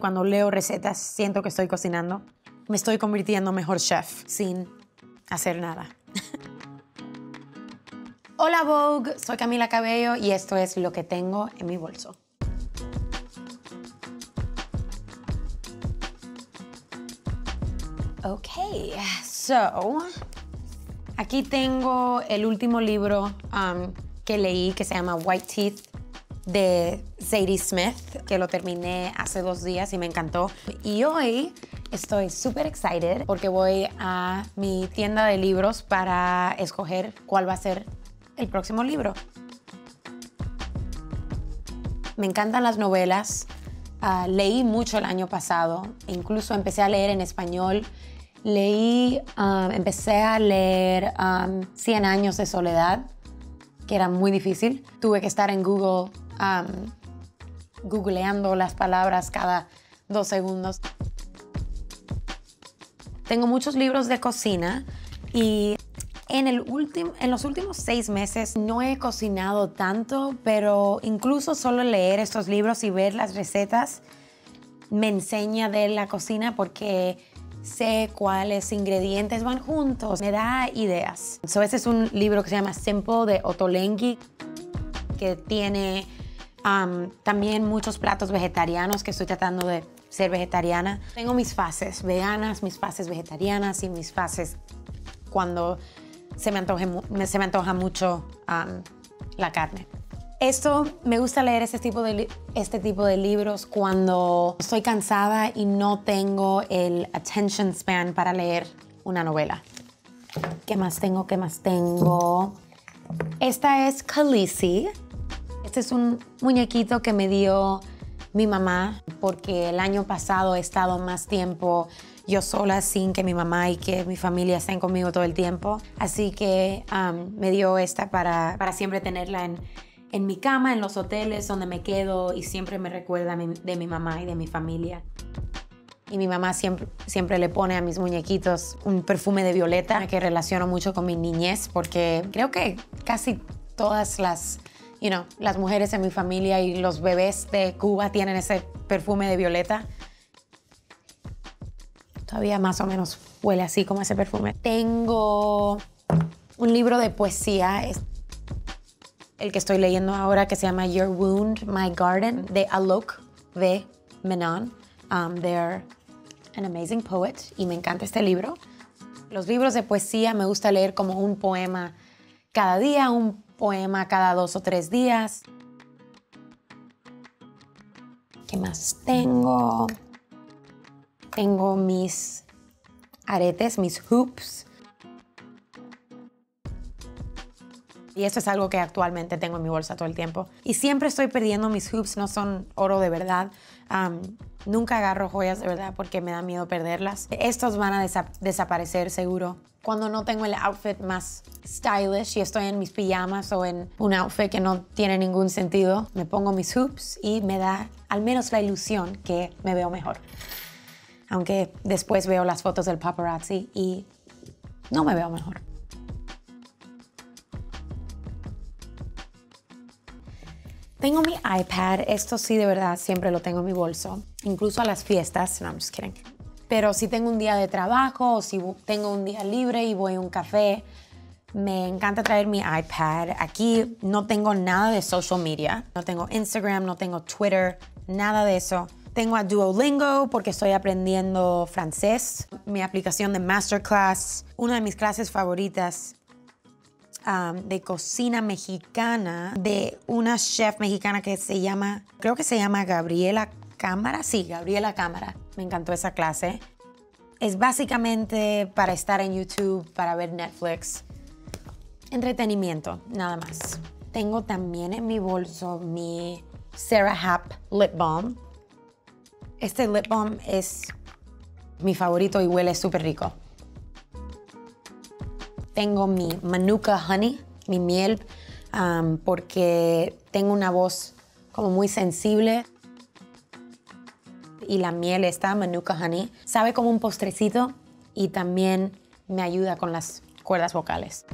Cuando leo recetas, siento que estoy cocinando. Me estoy convirtiendo en mejor chef sin hacer nada. Hola Vogue, soy Camila Cabello y esto es lo que tengo en mi bolso. Okay, so aquí tengo el último libro que leí que se llama White Teeth de Zadie Smith, que lo terminé hace 2 días y me encantó. Y hoy estoy súper excited porque voy a mi tienda de libros para escoger cuál va a ser el próximo libro. Me encantan las novelas. Leí mucho el año pasado, incluso empecé a leer en español. Empecé a leer 100 años de soledad, que era muy difícil. Tuve que estar en Google, googleando las palabras cada 2 segundos. Tengo muchos libros de cocina y en los últimos 6 meses no he cocinado tanto, pero incluso solo leer estos libros y ver las recetas me enseña de la cocina porque sé cuáles ingredientes van juntos, me da ideas. Este es un libro que se llama Simple de Ottolenghi, que tiene también muchos platos vegetarianos, que estoy tratando de ser vegetariana. Tengo mis fases veganas, mis fases vegetarianas y mis fases cuando se me antoja mucho la carne. Me gusta leer este tipo de libros cuando estoy cansada y no tengo el attention span para leer una novela. ¿Qué más tengo? Esta es Khaleesi. Este es un muñequito que me dio mi mamá porque el año pasado he estado más tiempo yo sola sin que mi mamá y que mi familia estén conmigo todo el tiempo. Así que me dio esta para siempre tenerla en mi cama, en los hoteles donde me quedo y siempre me recuerda de mi mamá y de mi familia. Y mi mamá siempre le pone a mis muñequitos un perfume de violeta que relaciono mucho con mi niñez porque creo que casi todas las mujeres en mi familia y los bebés de Cuba tienen ese perfume de violeta. Todavía más o menos huele así como ese perfume. Tengo un libro de poesía, el que estoy leyendo ahora, que se llama Your Wound, My Garden, de Alok V. Menon. They're an amazing poet y me encanta este libro. Los libros de poesía me gusta leer como un poema cada día, un poema cada 2 o 3 días. ¿Qué más tengo? Tengo mis aretes, mis hoops. Y esto es algo que actualmente tengo en mi bolsa todo el tiempo. Y siempre estoy perdiendo mis hoops, no son oro de verdad. Nunca agarro joyas de verdad porque me da miedo perderlas. Estos van a desaparecer seguro. Cuando no tengo el outfit más stylish y estoy en mis pijamas o en un outfit que no tiene ningún sentido, me pongo mis hoops y me da al menos la ilusión que me veo mejor. Aunque después veo las fotos del paparazzi y no me veo mejor. Tengo mi iPad, esto sí de verdad siempre lo tengo en mi bolso, incluso a las fiestas, no, I'm just kidding. Pero si tengo un día de trabajo o si tengo un día libre y voy a un café, me encanta traer mi iPad. Aquí no tengo nada de social media, no tengo Instagram, no tengo Twitter, nada de eso. Tengo a Duolingo porque estoy aprendiendo francés, mi aplicación de Masterclass, una de mis clases favoritas de cocina mexicana de una chef mexicana que creo que se llama Gabriela Cámara. Sí, Gabriela Cámara. Me encantó esa clase. Es básicamente para estar en YouTube, para ver Netflix. Entretenimiento, nada más. Tengo también en mi bolso mi Sarah Happ Lip Balm. Este lip balm es mi favorito y huele súper rico. Tengo mi Manuka Honey, mi miel, porque tengo una voz como muy sensible. Y la miel esta, Manuka Honey, sabe como un postrecito y también me ayuda con las cuerdas vocales.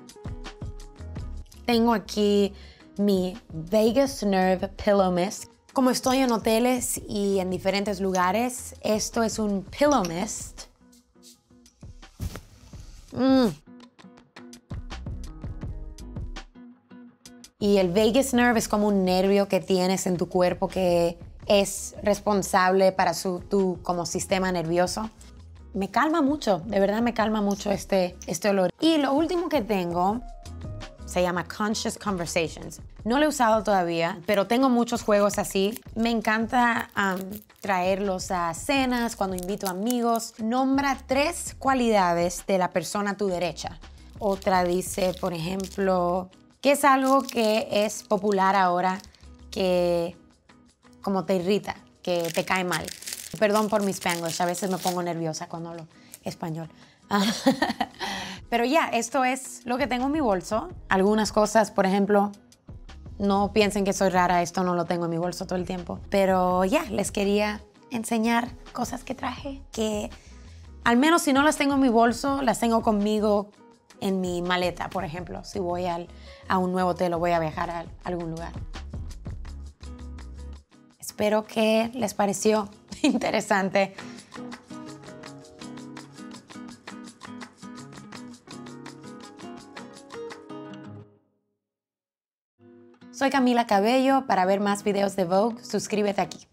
Tengo aquí mi Vagus Nerve Pillow Mist. Como estoy en hoteles y en diferentes lugares, esto es un Pillow Mist. Y el vagus nerve es como un nervio que tienes en tu cuerpo que es responsable para tu como sistema nervioso. Me calma mucho, de verdad me calma mucho este olor. Y lo último que tengo se llama Conscious Conversations. No lo he usado todavía, pero tengo muchos juegos así. Me encanta traerlos a cenas, cuando invito amigos. Nombra 3 cualidades de la persona a tu derecha. Otra dice, por ejemplo, ¿qué es algo que es popular ahora que como te irrita, que te cae mal? Perdón por mi Spanglish, a veces me pongo nerviosa cuando hablo español. Pero ya, esto es lo que tengo en mi bolso. Algunas cosas, por ejemplo, no piensen que soy rara, esto no lo tengo en mi bolso todo el tiempo. Pero ya, les quería enseñar cosas que traje, que al menos si no las tengo en mi bolso, las tengo conmigo en mi maleta, por ejemplo, si voy a un nuevo hotel o voy a viajar a algún lugar. Espero que les pareció interesante. Soy Camila Cabello. Para ver más videos de Vogue, suscríbete aquí.